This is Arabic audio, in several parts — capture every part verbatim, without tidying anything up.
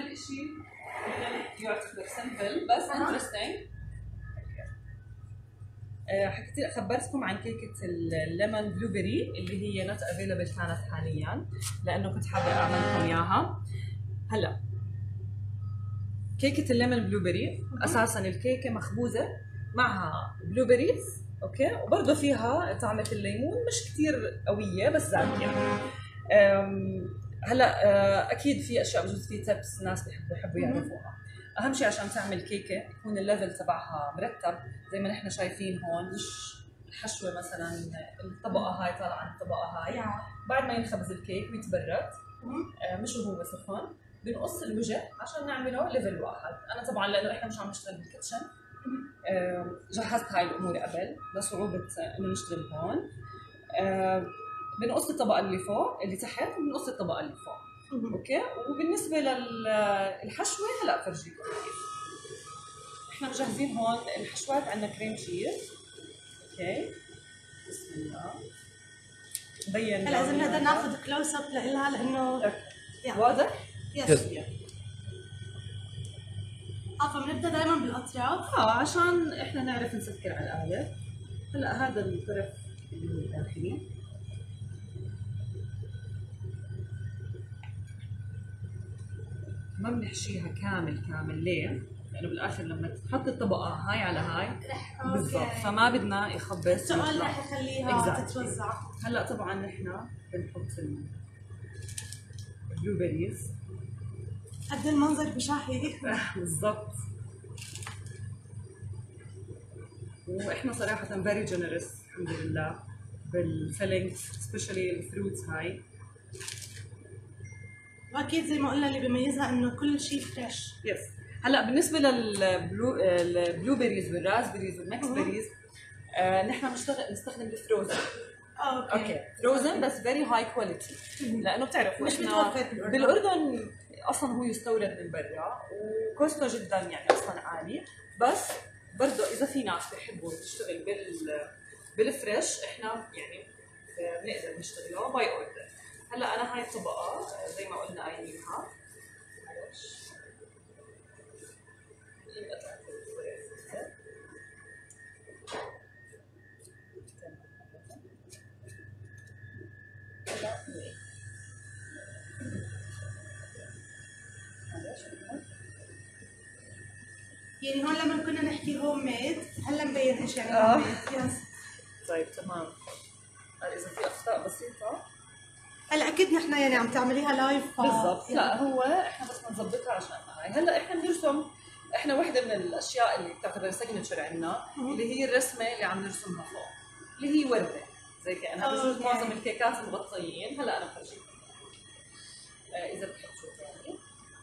اول شيء يعتبر سمبل بس انترستنج. حكيت خبرتكم عن كيكه الليمون بلو بيري اللي هي نوت افيلبل كانت حاليا لانه كنت حابه اعمل لكم اياها. هلا كيكه الليمون بلو بيري اساسا الكيكه مخبوزه معها بلو بيريز اوكي، وبرضه فيها طعمه الليمون مش كثير قويه بس زاكيه. هلا اكيد في اشياء بجوز في تبس ناس بيحبوا يحبوا يعرفوها. اهم شيء عشان تعمل كيكه يكون الليفل تبعها مرتب زي ما نحن شايفين هون، مش الحشوه مثلا الطبقه هاي طالعه عن الطبقه هاي. بعد ما ينخبز الكيك ويتبرد مش وهو سخن بنقص الوجه عشان نعمله ليفل واحد. انا طبعا لانه احنا مش عم نشتغل بالكيتشن جهزت هاي الامور قبل لصعوبه انه نشتغل هون. بنقص الطبقه اللي فوق اللي تحت وبنقص الطبقه اللي فوق اوكي. وبالنسبه للحشوه هلا فرجيكم كيف احنا مجهزين هون الحشوات. عندنا كريم تشيز اوكي بسم الله. بين هلا اذا بنقدر ناخذ كلوز اب لها لانه واضح. يس اه فبنبدا دائما بالاطراف اه عشان احنا نعرف نسكر على الاله. هلا هذا الطرف اللي هو الداخلي ما بنحشيها كامل كامل. ليه؟ لانه بالاخر لما تحط الطبقه هاي على هاي بالضبط فما بدنا يخبص. السؤال رح يخليها تتوزع. هلا طبعا نحن بنحط البلو بيريز. قد المنظر بشاهي بالضبط. واحنا صراحه فيري جينيرس الحمد لله بالفيلينجز سبيشالي الفروتس هاي. واكيد زي ما قلنا اللي بيميزها انه كل شيء فريش. يس. هلا بالنسبه للبلو البلو بيريز والراسبيريز والميكس بيريز آه نحن بنشتغل نستخدم الفروزن. اوكي اوكي فروزن بس فيري هاي كواليتي لانه بتعرفوا احنا بالاردن اصلا هو يستورد من برا وكوسته جدا يعني اصلا عالي. بس برضه اذا في ناس بيحبوا تشتغل بال بالفريش احنا يعني بنقدر نشتغله باي اوردر. هلا انا هاي الطبقه زي ما قلنا قايلينها معلش يعني هون لما كنا نحكي هوم ميد هلا مبين ايش يعني هوم ميد. يس طيب تمام. اذا في اخطاء بسيطه هلا اكيد نحن يعني عم تعمليها لايف بالضبط. لا هو احنا بس بنظبطها عشان هاي. هلا احنا بنرسم احنا وحده من الاشياء اللي بتعتبر سيجنتشر عندنا اللي هي الرسمه اللي عم نرسمها فوق اللي هي ورده زي كانها بجوز معظم الكيكات مغطيين. هلا انا بفرجيكم آه اذا بتحب شو ثاني.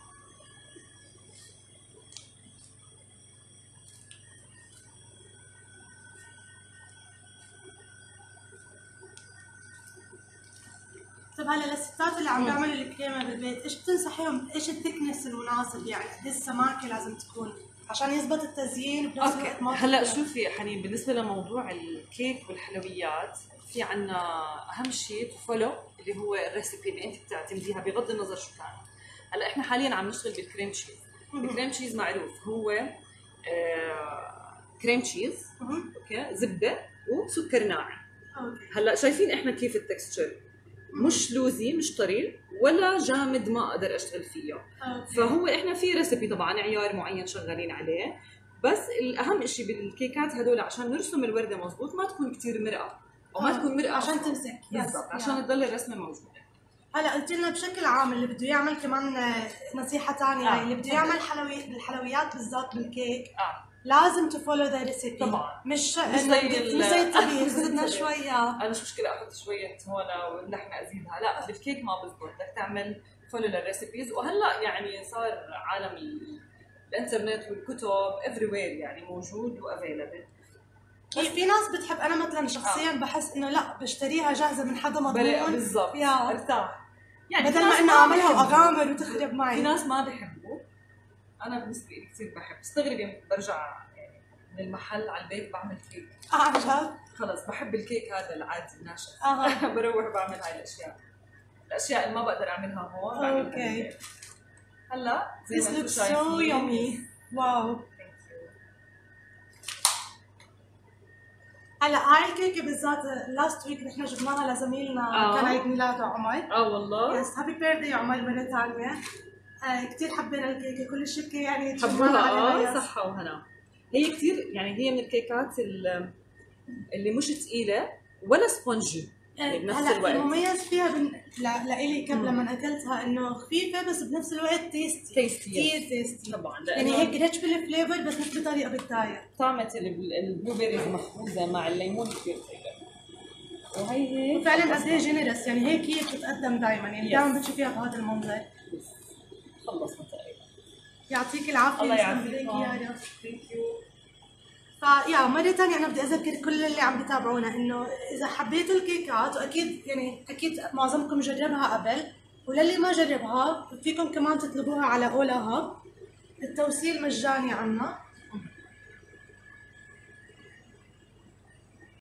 طب هلا للستات اللي عم يعملوا الكريمه بالبيت ايش بتنصحيهم؟ ايش الثيكنس المناسب يعني قد ايه السماكه لازم تكون عشان يزبط التزيين بنفس الوقت ما هلا شوفي حنين بالنسبه لموضوع الكيك والحلويات في عنا اهم شيء تفولو اللي هو الريسيبي اللي انت بتعتمديها بغض النظر شو كان. هلا احنا حاليا عم نشتغل بالكريم تشيز. الكريم تشيز معروف هو آه كريم تشيز اوكي زبده وسكر ناعم. هلا شايفين احنا كيف التكستشر مش لوزي مش طري ولا جامد ما اقدر اشتغل فيه. أوكي. فهو احنا في ريسبي طبعا عيار معين شغالين عليه. بس الاهم شيء بالكيكات هدول عشان نرسم الورده مزبوط ما تكون كثير مرقه او ما تكون مرقه عشان تمسك بالضبط عشان تضل الرسمه موجوده. هلا قلت لنا بشكل عام اللي بده يعمل كمان نصيحه ثانيه آه. اللي بده يعمل حلويات بالحلويات بالذات بالكيك آه. لازم تفولو ذا ريسيبي طبعا مش مش زي مش زي الطبيخ بدنا شويه. انا مش مشكله احط شويه هون واللحمه ازيدها لا بالكيك ما بزبط. بدك تعمل فولو للريسيبيز. وهلا يعني صار عالم الانترنت والكتب افري وير يعني موجود وافيلبل. بس في ناس بتحب انا مثلا شخصيا آه. بحس انه لا بشتريها جاهزه من حدا مضمون بالضبط ارتاح يعني بدل ما انه اعملها واغامر وتخرب معي. في ناس ما بيحبوا. انا بالنسبه لي كثير بحب. استغربي برجع يعني من المحل على البيت بعمل كيك. اه عن جد؟ خلص بحب الكيك هذا العادي الناشف. اه بروح بعمل هاي الاشياء. الاشياء اللي ما بقدر اعملها هون بعملها اوكي. هلا This looks so yummy. واو. هلا هاي الكيكه بالذات لاست ويك نحن جبناها لزميلنا آه. كان عيد ميلاده عمر. اه والله. يس هابي بيرثدي عمر مره ثانيه. آه كثير حبينا الكيكه، كل الشركه يعني حبوها. اه صحه وهنا. هي كثير يعني هي من الكيكات اللي مش ثقيله ولا سبونجي بنفس هلا الوقت. المميز فيها بن... لا لإلي قبل لما اكلتها انه خفيفه بس بنفس الوقت تيستي تيستي كثير تيستي طبعا، يعني هيك ريتش بالفليفر بس مش بطريقه بتضايق. طعمه البلو بيريز مخبوزه مع الليمون كثير حلوه، وهي هيك وفعلا قد ايه جينيرس، يعني هيك هي بتتقدم دائما، يعني دائما بتشوفيها بهذا المنظر. خلصنا تقريبا. يعطيك العافيه. الله يعافيك يارا. ثانك يو. فيا مرة ثانية أنا بدي أذكر كل اللي عم بيتابعونا إنه إذا حبيتوا الكيكات، وأكيد يعني أكيد معظمكم جربها قبل، وللي ما جربها فيكم كمان تطلبوها على أولاهب، التوصيل مجاني عنا.